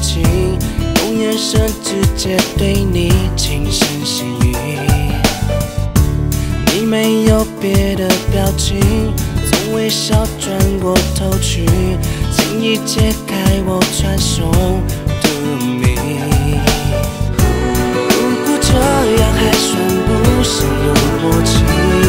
情，用眼神直接对你轻声细语。你没有别的表情，从微笑转过头去，轻易解开我传送的谜。如果这样还算不上有默契，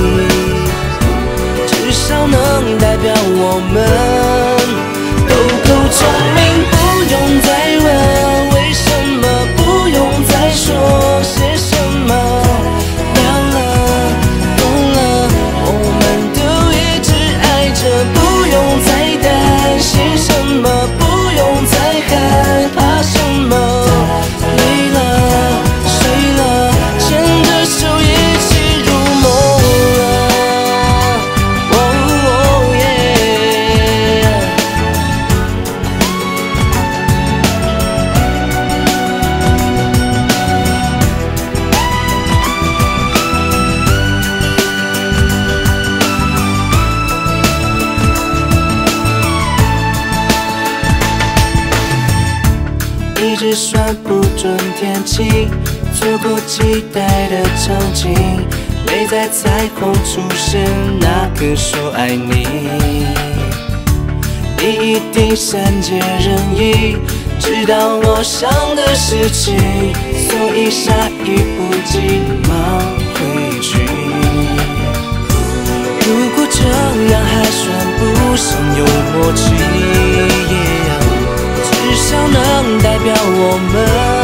至少能代表我们都够聪明，不用再问为什么，不用再说些什么。亮了，懂了，我们都一直爱着，不用再担心什么，不用再害怕什么。累了，睡了，牵着手一起入梦了。哦耶！一直算不准天气，错过期待的场景，没在彩虹出现那刻说爱你。你一定善解人意，知道我想的事情，所以下一步急忙回去。如果这样还算不上有默契，至少能代表我们